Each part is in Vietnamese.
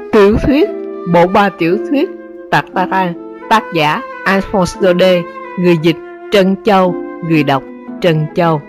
Tiểu thuyết Bộ ba tiểu thuyết Tartarin, tác giả Alphonse Daudet, người dịch Trân Châu, người đọc Trân Châu.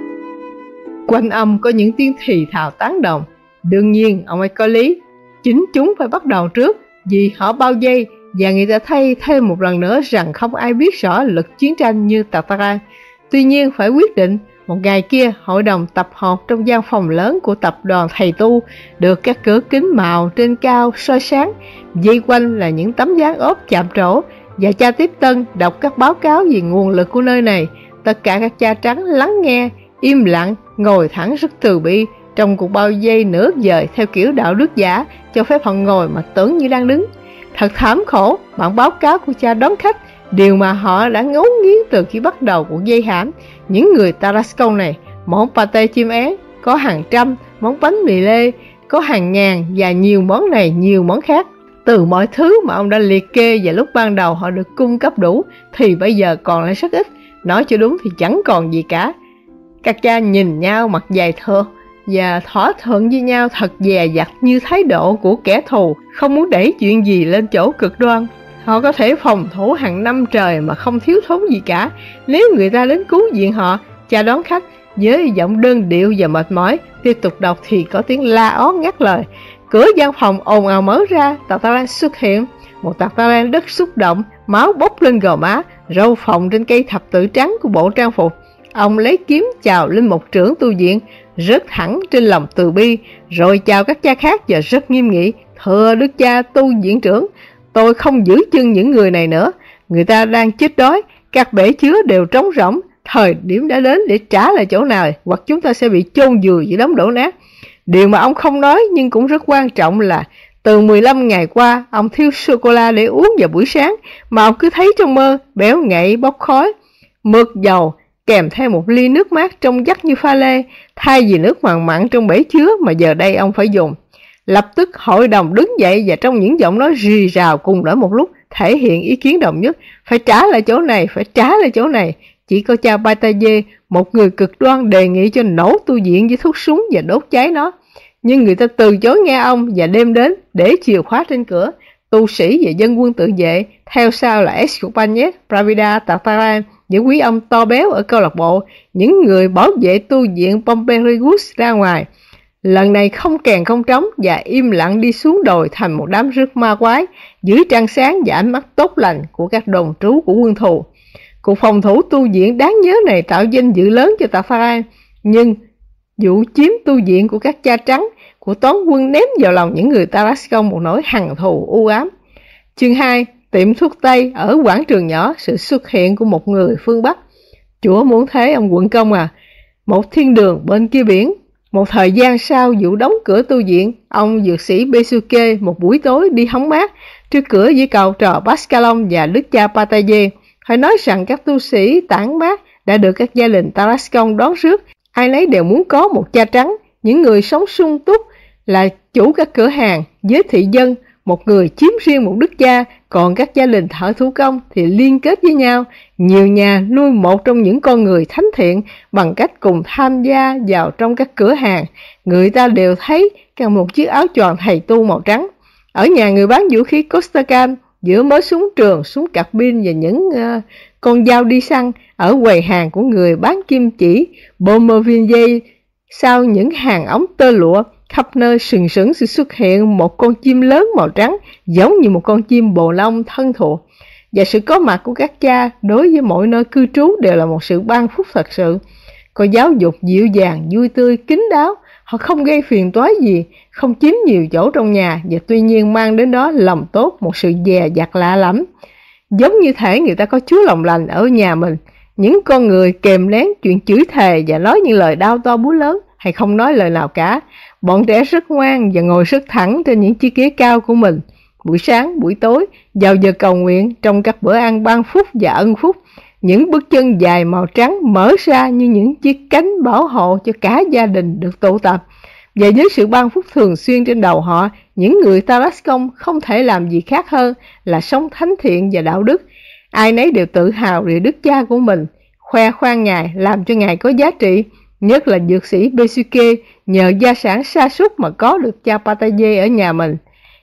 Quanh ông có những tiếng thì thào tán đồng. Đương nhiên ông ấy có lý, chính chúng phải bắt đầu trước, vì họ bao vây và người ta thấy thêm một lần nữa rằng không ai biết rõ lực chiến tranh như Tartarin. Tuy nhiên phải quyết định. Một ngày kia, hội đồng tập họp trong gian phòng lớn của tập đoàn thầy tu, được các cửa kính màu trên cao soi sáng, vây quanh là những tấm dáng ốp chạm trổ, và cha tiếp tân đọc các báo cáo về nguồn lực của nơi này. Tất cả các cha trắng lắng nghe, im lặng, ngồi thẳng rất từ bi, trong cuộc bao vây nửa vời theo kiểu đạo đức giả, cho phép họ ngồi mà tưởng như đang đứng. Thật thảm khổ, bản báo cáo của cha đón khách, điều mà họ đã ngấu nghiến từ khi bắt đầu cuộc dây hãm. Những người Tarascon này, món pate chim én có hàng trăm, món bánh mì lê có hàng ngàn, và nhiều món này nhiều món khác. Từ mọi thứ mà ông đã liệt kê và lúc ban đầu họ được cung cấp đủ, thì bây giờ còn lại rất ít. Nói cho đúng thì chẳng còn gì cả. Các cha nhìn nhau mặt dày thưa và thỏa thuận với nhau thật dè dặt, như thái độ của kẻ thù không muốn đẩy chuyện gì lên chỗ cực đoan. Họ có thể phòng thủ hàng năm trời mà không thiếu thốn gì cả. Nếu người ta đến cứu viện họ, cha đón khách với giọng đơn điệu và mệt mỏi tiếp tục đọc thì có tiếng la ó ngắt lời. Cửa gian phòng ồn ào mở ra, Tartarin xuất hiện. Một Tartarin rất xúc động, máu bốc lên gò má, râu phồng trên cây thập tự trắng của bộ trang phục. Ông lấy kiếm chào linh mục trưởng tu viện, rất thẳng trên lòng từ bi, rồi chào các cha khác và rất nghiêm nghị. Thưa đức cha tu viện trưởng, tôi không giữ chân những người này nữa. Người ta đang chết đói, các bể chứa đều trống rỗng. Thời điểm đã đến để trả lại chỗ nào, hoặc chúng ta sẽ bị chôn vùi giữa đống đổ nát. Điều mà ông không nói nhưng cũng rất quan trọng là từ 15 ngày qua, ông thiếu sô-cô-la để uống vào buổi sáng, mà ông cứ thấy trong mơ, béo ngậy bốc khói, mực dầu, kèm theo một ly nước mát trong vắt như pha lê, thay vì nước mặn mặn trong bể chứa mà giờ đây ông phải dùng. Lập tức hội đồng đứng dậy và trong những giọng nói rì rào cùng ở một lúc thể hiện ý kiến đồng nhất. Phải trả lại chỗ này, phải trả lại chỗ này. Chỉ có cha Bataille, một người cực đoan, đề nghị cho nổ tu viện với thuốc súng và đốt cháy nó. Nhưng người ta từ chối nghe ông, và đêm đến để chìa khóa trên cửa. Tu sĩ và dân quân tự vệ, theo sau là Escopagnet, Pravida, Tartarin, những quý ông to béo ở câu lạc bộ, những người bảo vệ tu viện Pomperius ra ngoài. Lần này không kèn không trống, và im lặng đi xuống đồi thành một đám rước ma quái, dưới trăng sáng và ánh mắt tốt lành của các đồn trú của quân thù. Cuộc phòng thủ tu viện đáng nhớ này tạo danh dự lớn cho Tartarin, nhưng vụ chiếm tu viện của các cha trắng của toán quân ném vào lòng những người Tarascon một nỗi hằn thù u ám. Chương 2. Tiệm thuốc Tây ở quảng trường nhỏ, sự xuất hiện của một người phương Bắc. Chúa muốn thế ông quận công à? Một thiên đường bên kia biển. Một thời gian sau vụ đóng cửa tu viện, ông dược sĩ Besuke một buổi tối đi hóng mát trước cửa với cậu trò Pascalon và đức cha Bataille. Phải nói rằng các tu sĩ tản mát đã được các gia đình Tarascon đón rước. Ai nấy đều muốn có một cha trắng. Những người sống sung túc là chủ các cửa hàng, với thị dân, một người chiếm riêng một đức cha, còn các gia đình thợ thủ công thì liên kết với nhau. Nhiều nhà nuôi một trong những con người thánh thiện bằng cách cùng tham gia vào trong các cửa hàng. Người ta đều thấy cầm một chiếc áo choàng thầy tu màu trắng. Ở nhà người bán vũ khí Costacan, giữa mớ súng trường, súng cạc pin và những con dao đi săn, ở quầy hàng của người bán kim chỉ Beaumerville, sau những hàng ống tơ lụa, khắp nơi sừng sững sự xuất hiện một con chim lớn màu trắng, giống như một con chim bồ lông thân thuộc. Và sự có mặt của các cha đối với mọi nơi cư trú đều là một sự ban phúc thật sự. Có giáo dục dịu dàng, vui tươi, kín đáo. Họ không gây phiền toái gì, không chiếm nhiều chỗ trong nhà, và tuy nhiên mang đến đó lòng tốt, một sự dè dặt lạ lẫm. Giống như thể người ta có Chúa lòng lành ở nhà mình. Những con người kèm nén chuyện chửi thề và nói những lời đau to búa lớn, hay không nói lời nào cả. Bọn trẻ rất ngoan và ngồi rất thẳng trên những chiếc ghế cao của mình. Buổi sáng, buổi tối, vào giờ cầu nguyện, trong các bữa ăn ban phúc và ân phúc, những bước chân dài màu trắng mở ra như những chiếc cánh bảo hộ cho cả gia đình được tụ tập. Và với sự ban phúc thường xuyên trên đầu họ, những người Tarascon không thể làm gì khác hơn là sống thánh thiện và đạo đức. Ai nấy đều tự hào về đức cha của mình, khoe khoang Ngài, làm cho Ngài có giá trị. Nhất là dược sĩ Besuke nhờ gia sản sa sút mà có được cha Bataille ở nhà mình.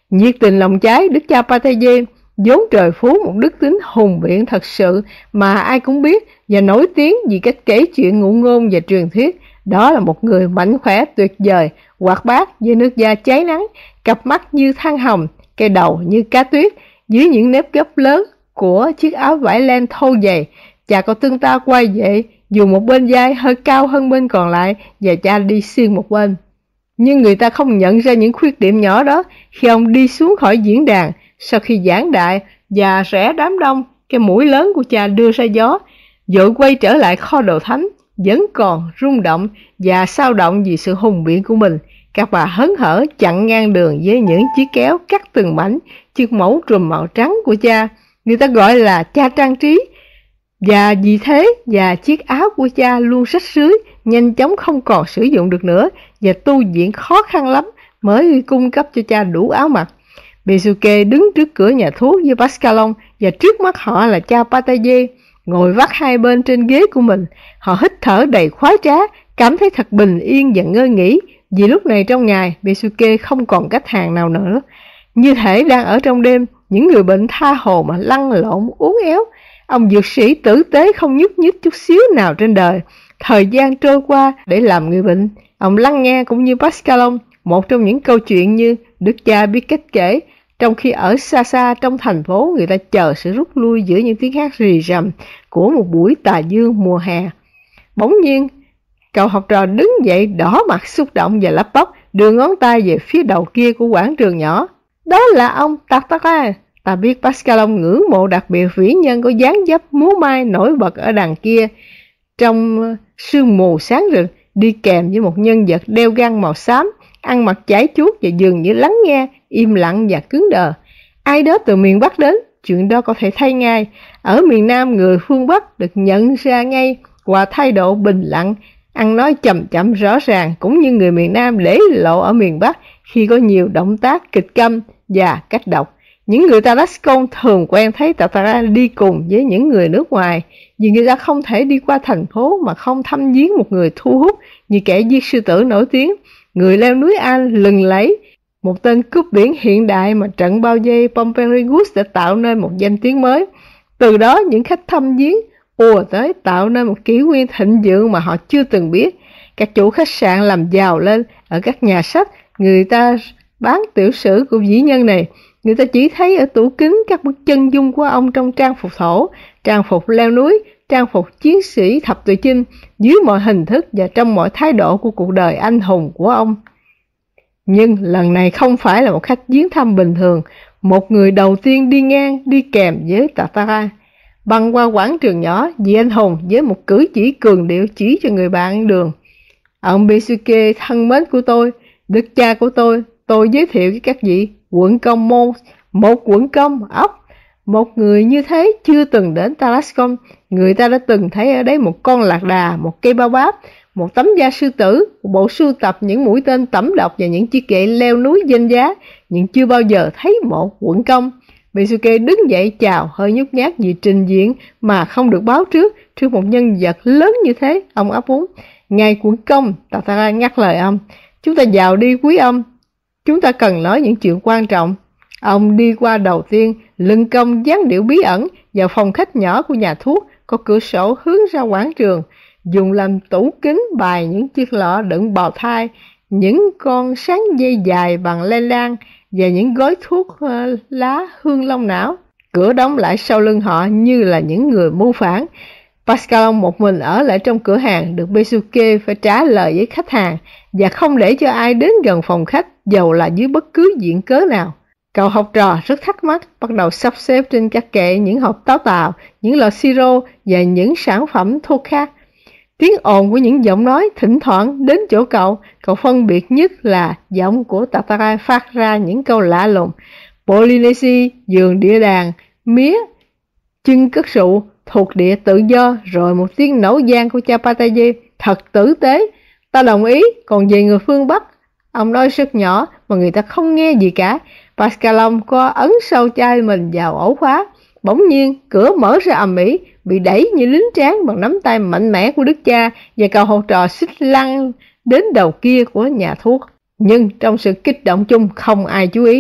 Nhiệt tình lòng cháy, đức cha Pataye vốn trời phú một đức tính hùng biện thật sự mà ai cũng biết và nổi tiếng vì cách kể chuyện ngụ ngôn và truyền thuyết. Đó là một người mạnh khỏe tuyệt vời, hoạt bát với nước da cháy nắng, cặp mắt như than hồng, cái đầu như cá tuyết, dưới những nếp gấp lớn của chiếc áo vải len thô dày. Cha cậu tưng ta quay về, dùng một bên vai hơi cao hơn bên còn lại và cha đi xiên một bên. Nhưng người ta không nhận ra những khuyết điểm nhỏ đó khi ông đi xuống khỏi diễn đàn. Sau khi giảng đại và rẽ đám đông, cái mũi lớn của cha đưa ra gió, vội quay trở lại kho đồ thánh, vẫn còn rung động và xao động vì sự hùng biện của mình. Các bà hớn hở chặn ngang đường với những chiếc kéo cắt từng mảnh chiếc mẫu trùm màu trắng của cha. Người ta gọi là cha trang trí. Và vì thế chiếc áo của cha luôn rách rưới, nhanh chóng không còn sử dụng được nữa, và tu viện khó khăn lắm mới cung cấp cho cha đủ áo mặc. Besuke đứng trước cửa nhà thuốc với Pascalon, và trước mắt họ là cha Pataye ngồi vắt hai bên trên ghế của mình. Họ hít thở đầy khoái trá, cảm thấy thật bình yên và ngơi nghỉ, vì lúc này trong ngày Besuke không còn khách hàng nào nữa. Như thể đang ở trong đêm, những người bệnh tha hồ mà lăn lộn uốn éo. Ông dược sĩ tử tế không nhúc nhích chút xíu nào trên đời. Thời gian trôi qua để làm người bệnh. Ông lắng nghe cũng như Pascalon một trong những câu chuyện như đức cha biết cách kể, trong khi ở xa xa trong thành phố người ta chờ sự rút lui giữa những tiếng hát rì rầm của một buổi tà dương mùa hè. Bỗng nhiên, cậu học trò đứng dậy đỏ mặt xúc động và lắp bắp đưa ngón tay về phía đầu kia của quảng trường nhỏ. Đó là ông Tartarin. Ta biết Pascalon ngưỡng mộ đặc biệt vĩ nhân có dáng dấp múa mai nổi bật ở đằng kia trong sương mù sáng rực, đi kèm với một nhân vật đeo găng màu xám, ăn mặc chải chuốt và dường như lắng nghe, im lặng và cứng đờ. Ai đó từ miền Bắc đến, chuyện đó có thể thay ngay. Ở miền Nam, người phương Bắc được nhận ra ngay qua thái độ bình lặng, ăn nói chậm chậm rõ ràng, cũng như người miền Nam để lộ ở miền Bắc khi có nhiều động tác kịch câm và cách độc. Những người Tarascon thường quen thấy Tartarin đi cùng với những người nước ngoài, vì người ta không thể đi qua thành phố mà không thăm viếng một người thu hút như kẻ giết sư tử nổi tiếng, người leo núi An lừng lẫy, một tên cướp biển hiện đại mà trận bao vây Pomperigus đã tạo nên một danh tiếng mới. Từ đó những khách thăm viếng ùa tới, tạo nên một kỷ nguyên thịnh vượng mà họ chưa từng biết. Các chủ khách sạn làm giàu lên, ở các nhà sách người ta bán tiểu sử của vĩ nhân này. Người ta chỉ thấy ở tủ kính các bức chân dung của ông trong trang phục thổ, trang phục leo núi, trang phục chiến sĩ thập tự chinh, dưới mọi hình thức và trong mọi thái độ của cuộc đời anh hùng của ông. Nhưng lần này không phải là một khách viếng thăm bình thường. Một người đầu tiên đi ngang đi kèm với Tartarin băng qua quảng trường nhỏ, vị anh hùng với một cử chỉ cường điệu chỉ cho người bạn đường. Ông Besuke thân mến của tôi, đức cha của tôi giới thiệu với các vị quận công Mons, một quận công ốc. Một người như thế chưa từng đến Tarascon. Người ta đã từng thấy ở đấy một con lạc đà, một cây bao báp, một tấm da sư tử, một bộ sưu tập những mũi tên tẩm độc và những chiếc gậy leo núi danh giá, nhưng chưa bao giờ thấy một quận công. Besuke đứng dậy chào, hơi nhút nhát vì trình diện mà không được báo trước một nhân vật lớn như thế. Ông ấp úng: "Ngài quận công," Tartarin ngắt lời ông, "chúng ta vào đi quý ông. Chúng ta cần nói những chuyện quan trọng." Ông đi qua đầu tiên, lưng cong dáng điệu bí ẩn vào phòng khách nhỏ của nhà thuốc, có cửa sổ hướng ra quảng trường, dùng làm tủ kính bày những chiếc lọ đựng bào thai, những con sáng dây dài bằng lê lan và những gói thuốc lá hương long não. Cửa đóng lại sau lưng họ như là những người mưu phản. Pascalon một mình ở lại trong cửa hàng, được Besuke phải trả lời với khách hàng và không để cho ai đến gần phòng khách, dầu là dưới bất cứ diện cớ nào. Cậu học trò rất thắc mắc, bắt đầu sắp xếp trên các kệ những hộp táo tàu, những lọ siro và những sản phẩm thuốc khác. Tiếng ồn của những giọng nói thỉnh thoảng đến chỗ cậu phân biệt nhất là giọng của Tartarin phát ra những câu lạ lùng: Polynesia, giường địa đàng, mía, chân cất rượu, thuộc địa tự do, rồi một tiếng nổ vang của cha Pataye thật tử tế: "Ta đồng ý." Còn về người phương Bắc, ông nói rất nhỏ mà người ta không nghe gì cả. Pascalon có ấn sâu chai mình vào ổ khóa. Bỗng nhiên cửa mở ra ầm ĩ, bị đẩy như lính tráng bằng nắm tay mạnh mẽ của đức cha, và cậu học trò xích lăn đến đầu kia của nhà thuốc. Nhưng trong sự kích động chung không ai chú ý.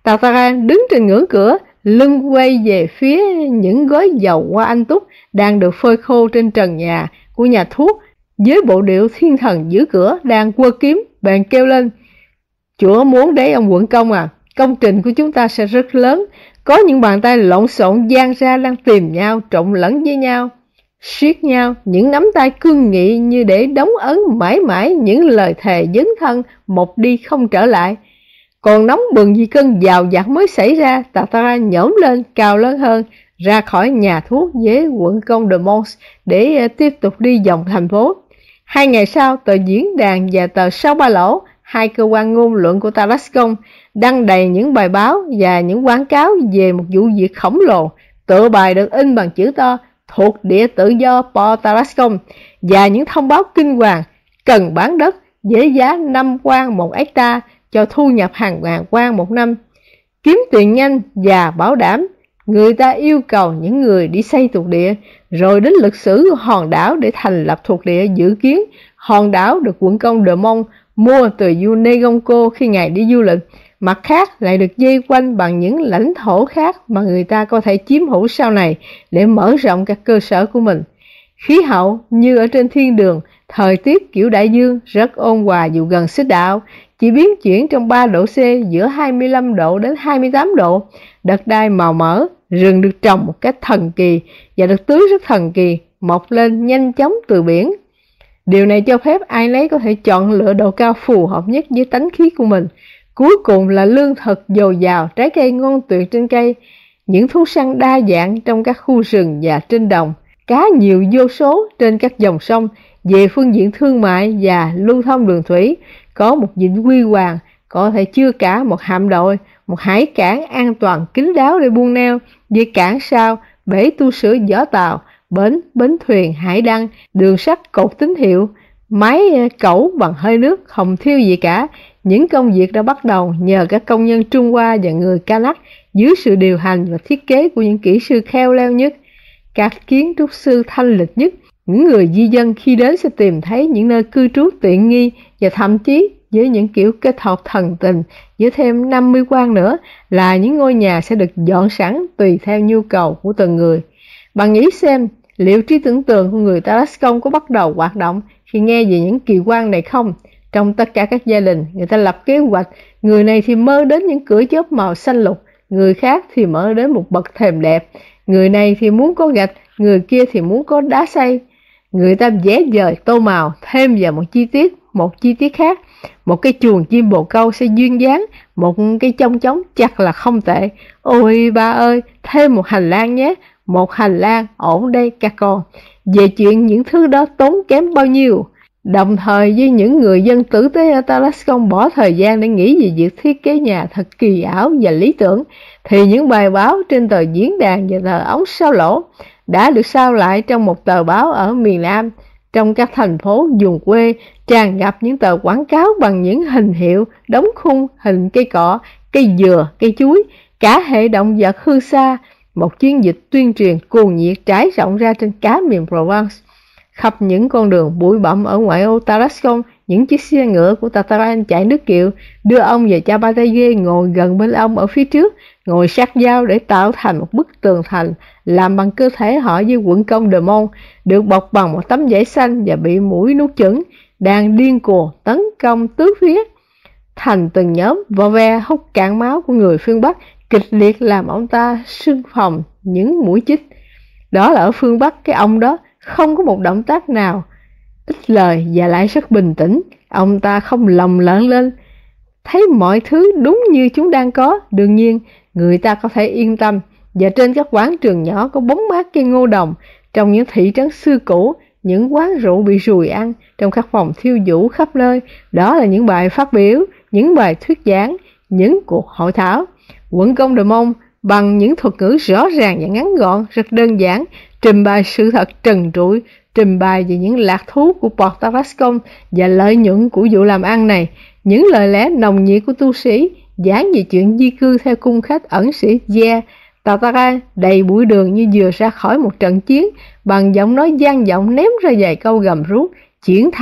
Tartaran đứng trên ngưỡng cửa, lưng quay về phía những gói dầu hoa anh túc đang được phơi khô trên trần nhà của nhà thuốc. Với bộ điệu thiên thần giữ cửa đang quơ kiếm, bèn kêu lên: Chúa muốn đấy ông quận công à, công trình của chúng ta sẽ rất lớn. Có những bàn tay lộn xộn dang ra đang tìm nhau, trộn lẫn với nhau, siết nhau, những nắm tay cương nghị như để đóng ấn mãi mãi những lời thề dấn thân một đi không trở lại. Còn nóng bừng vì cơn giàu dạt mới xảy ra, Tartaran nhổm lên cao lớn hơn, ra khỏi nhà thuốc với quận công de Mons để tiếp tục đi vòng thành phố. 2 ngày sau, tờ Diễn đàn và tờ Sao Ba Lỗ, 2 cơ quan ngôn luận của Tarascon, đăng đầy những bài báo và những quảng cáo về một vụ việc khổng lồ. Tựa bài được in bằng chữ to: thuộc địa tự do Port Tarascon, và những thông báo kinh hoàng cần bán đất với giá 5 quan 1 hecta cho thu nhập hàng ngàn quan một năm. Kiếm tiền nhanh và bảo đảm, người ta yêu cầu những người đi xây thuộc địa, rồi đến lịch sử của hòn đảo để thành lập thuộc địa. Dự kiến hòn đảo được quận công de Mont mua từ vua Negonco khi ngài đi du lịch, mặt khác lại được dây quanh bằng những lãnh thổ khác mà người ta có thể chiếm hữu sau này để mở rộng các cơ sở của mình. Khí hậu như ở trên thiên đường, thời tiết kiểu đại dương rất ôn hòa dù gần xích đạo, chỉ biến chuyển trong 3 độ C giữa 25 độ đến 28 độ. Đất đai màu mỡ, rừng được trồng một cách thần kỳ và được tưới rất thần kỳ, mọc lên nhanh chóng từ biển. Điều này cho phép ai nấy có thể chọn lựa độ cao phù hợp nhất với tánh khí của mình. Cuối cùng là lương thực dồi dào, trái cây ngon tuyệt trên cây, những thú săn đa dạng trong các khu rừng và trên đồng, cá nhiều vô số trên các dòng sông. Về phương diện thương mại và lưu thông đường thủy, có một vịnh huy hoàng, có thể chứa cả một hạm đội, một hải cảng an toàn kín đáo để buông neo, với cảng sao, bể tu sửa vỏ tàu, bến thuyền hải đăng, đường sắt cột tín hiệu, máy cẩu bằng hơi nước, không thiếu gì cả. Những công việc đã bắt đầu nhờ các công nhân Trung Hoa và người Kanak dưới sự điều hành và thiết kế của những kỹ sư khéo léo nhất, các kiến trúc sư thanh lịch nhất. Những người di dân khi đến sẽ tìm thấy những nơi cư trú tiện nghi, và thậm chí với những kiểu kết hợp thần tình với thêm 50 quan nữa là những ngôi nhà sẽ được dọn sẵn tùy theo nhu cầu của từng người. Bạn nghĩ xem, liệu trí tưởng tượng của người Tarascon có bắt đầu hoạt động khi nghe về những kỳ quan này không? Trong tất cả các gia đình, người ta lập kế hoạch, người này thì mơ đến những cửa chớp màu xanh lục, người khác thì mơ đến một bậc thềm đẹp, người này thì muốn có gạch, người kia thì muốn có đá xay. Người ta vẽ vời tô màu thêm vào một chi tiết khác. Một cái chuồng chim bồ câu sẽ duyên dáng, một cái chông chóng chắc là không tệ. Ôi ba ơi, thêm một hành lang nhé, một hành lang ổn đây các con. Về chuyện những thứ đó tốn kém bao nhiêu. Đồng thời với những người dân tử tế ở Tarascon bỏ thời gian để nghĩ về việc thiết kế nhà thật kỳ ảo và lý tưởng, thì những bài báo trên tờ Diễn đàn và tờ Ống Sao Lỗ đã được sao lại trong một tờ báo ở miền Nam. Trong các thành phố vùng quê tràn ngập những tờ quảng cáo bằng những hình hiệu, đóng khung, hình cây cọ, cây dừa, cây chuối, cả hệ động vật hư xa. Một chiến dịch tuyên truyền cuồng nhiệt trải rộng ra trên cả miền Provence. Khắp những con đường bụi bặm ở ngoại ô Tarascon, những chiếc xe ngựa của Tartaran chạy nước kiệu, đưa ông và cha Bataille ngồi gần bên ông ở phía trước, ngồi sát nhau để tạo thành một bức tường thành làm bằng cơ thể họ với quận công de Mont, được bọc bằng một tấm vải xanh và bị muỗi nuốt chửng, đang điên cuồng tấn công tứ phía. Thành từng nhóm vò ve hút cạn máu của người phương Bắc, kịch liệt làm ông ta sưng phồng những mũi chích. Đó là ở phương Bắc, cái ông đó không có một động tác nào, ít lời và lại rất bình tĩnh. Ông ta không lồng lợn lên, thấy mọi thứ đúng như chúng đang có. Đương nhiên, người ta có thể yên tâm. Và trên các quảng trường nhỏ có bóng mát cây ngô đồng, trong những thị trấn xưa cũ, những quán rượu bị ruồi ăn, trong các phòng thiêu vũ khắp nơi, đó là những bài phát biểu, những bài thuyết giảng, những cuộc hội thảo. Quận công de Mont bằng những thuật ngữ rõ ràng và ngắn gọn, rất đơn giản, trình bày sự thật trần trụi, trình bày về những lạc thú của Port Tarascon và lợi nhuận của vụ làm ăn này, những lời lẽ nồng nhiệt của tu sĩ, giảng về chuyện di cư theo cung khách ẩn sĩ Gia. Tartaran đầy bụi đường như vừa ra khỏi một trận chiến, bằng giọng nói vang vọng ném ra vài câu gầm rú: chiến thắng,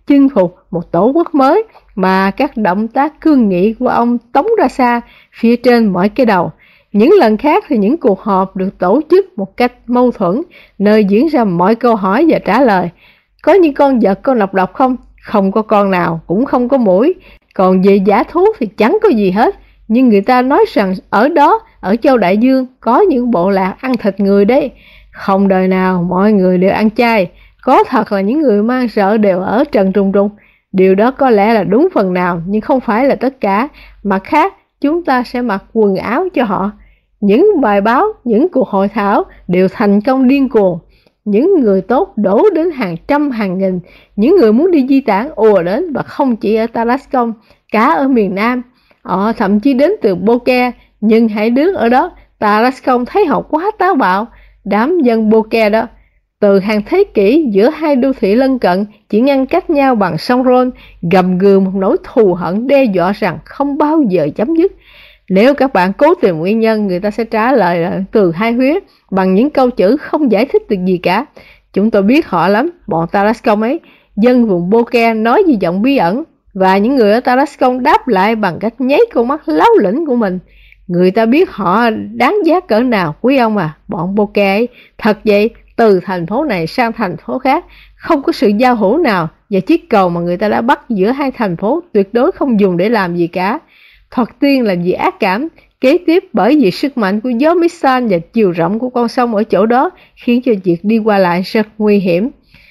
chinh phục một tổ quốc mới, mà các động tác cương nghị của ông tống ra xa phía trên mỗi cái đầu. Những lần khác thì những cuộc họp được tổ chức một cách mâu thuẫn, nơi diễn ra mọi câu hỏi và trả lời. Có những con vật con độc độc không? Không có con nào, cũng không có muỗi. Còn về dã thú thì chẳng có gì hết. Nhưng người ta nói rằng ở đó, ở châu Đại Dương, có những bộ lạc ăn thịt người đấy. Không đời nào mọi người đều ăn chay. Có thật là những người mang rợ đều ở trần trùng trùng. Điều đó có lẽ là đúng phần nào, nhưng không phải là tất cả. Mặt khác, chúng ta sẽ mặc quần áo cho họ. Những bài báo, những cuộc hội thảo đều thành công điên cuồng. Những người tốt đổ đến hàng trăm hàng nghìn. Những người muốn đi di tản ùa đến, và không chỉ ở Tarascon, cả ở miền Nam. Họ thậm chí đến từ Boke, nhưng hãy đứng ở đó, Tarascon thấy họ quá táo bạo. Đám dân Boke đó, từ hàng thế kỷ giữa hai đô thị lân cận chỉ ngăn cách nhau bằng sông Rhône, gầm gừ một nỗi thù hận đe dọa rằng không bao giờ chấm dứt. Nếu các bạn cố tìm nguyên nhân, người ta sẽ trả lời là từ hai phía bằng những câu chữ không giải thích được gì cả. Chúng tôi biết họ lắm, bọn Tarascon ấy. Dân vùng Boke nói với giọng bí ẩn, và những người ở Tarascon đáp lại bằng cách nháy con mắt láo lĩnh của mình. Người ta biết họ đáng giá cỡ nào, quý ông à, bọn Boke ấy. Thật vậy, từ thành phố này sang thành phố khác, không có sự giao hữu nào, và chiếc cầu mà người ta đã bắt giữa hai thành phố tuyệt đối không dùng để làm gì cả. Thoạt tiên là vì ác cảm, kế tiếp bởi vì sức mạnh của gió Misan và chiều rộng của con sông ở chỗ đó khiến cho việc đi qua lại rất nguy hiểm.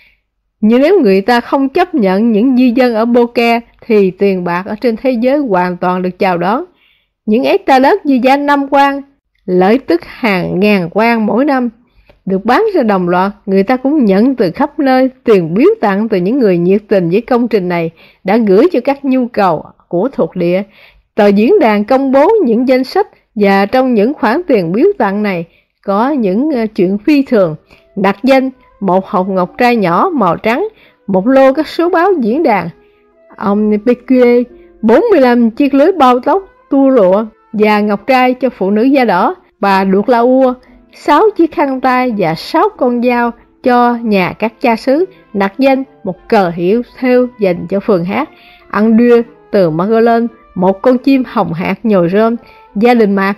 Nhưng nếu người ta không chấp nhận những di dân ở Boke thì tiền bạc ở trên thế giới hoàn toàn được chào đón. Những hecta đất như giá 5 quan, lợi tức hàng ngàn quan mỗi năm, được bán ra đồng loạt. Người ta cũng nhận từ khắp nơi tiền biếu tặng từ những người nhiệt tình với công trình này đã gửi cho các nhu cầu của thuộc địa. Tờ diễn đàn công bố những danh sách, và trong những khoản tiền biếu tặng này có những chuyện phi thường. Đặt danh một hộp ngọc trai nhỏ màu trắng, một lô các số báo diễn đàn, ông PQE, 45 chiếc lưới bao tóc tua lụa và ngọc trai cho phụ nữ da đỏ, bà Đuột La Ua, 6 chiếc khăn tay và 6 con dao cho nhà các cha xứ. Đặt danh một cờ hiệu thêu dành cho phường hát. Ăn đưa từ Magellan, một con chim hồng hạc nhồi rơm. Gia đình Mạc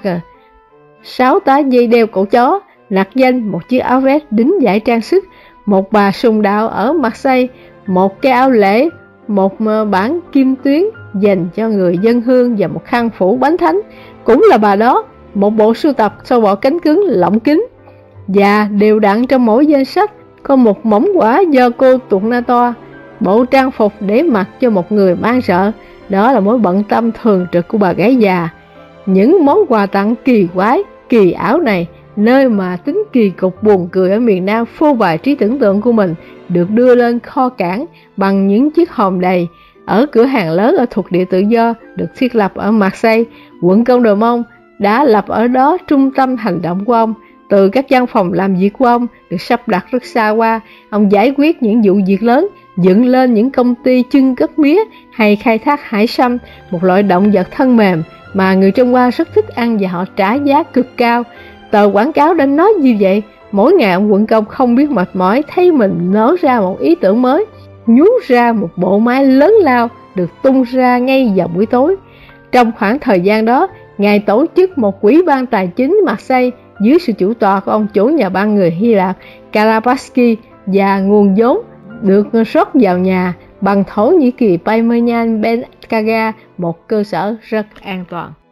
6 tá dây đeo cổ chó. Đặt danh một chiếc áo vest đính dải trang sức. Một bà sùng đạo ở Marseille, một cái áo lễ, một bản kim tuyến dành cho người dân hương, và một khăn phủ bánh thánh cũng là bà đó. Một bộ sưu tập sâu bọ cánh cứng lọng kính, và đều đặn trong mỗi danh sách có một mỏng quả do cô Tornator, bộ trang phục để mặc cho một người mang rợ. Đó là mối bận tâm thường trực của bà gái già. Những món quà tặng kỳ quái, kỳ ảo này, nơi mà tính kỳ cục buồn cười ở miền Nam phô bày trí tưởng tượng của mình, được đưa lên kho cảng bằng những chiếc hòm đầy ở cửa hàng lớn ở thuộc địa tự do được thiết lập ở Marseille. Quận Công Đờ Mông đã lập ở đó trung tâm hành động của ông. Từ các văn phòng làm việc của ông được sắp đặt rất xa hoa, ông giải quyết những vụ việc lớn, dựng lên những công ty chưng cất mía hay khai thác hải sâm, một loại động vật thân mềm mà người Trung Hoa rất thích ăn và họ trả giá cực cao. Tờ quảng cáo đã nói như vậy. Mỗi ngày ông Quận Công không biết mệt mỏi, thấy mình nở ra một ý tưởng mới, nhú ra một bộ máy lớn lao được tung ra ngay vào buổi tối. Trong khoảng thời gian đó, Ngài tổ chức một quỹ ban tài chính Marseille dưới sự chủ tọa của ông chủ nhà băng người Hy Lạp Karabaski, và nguồn vốn được rót vào nhà bằng Thổ Nhĩ Kỳ Paymenian Ben Kaga, một cơ sở rất an toàn.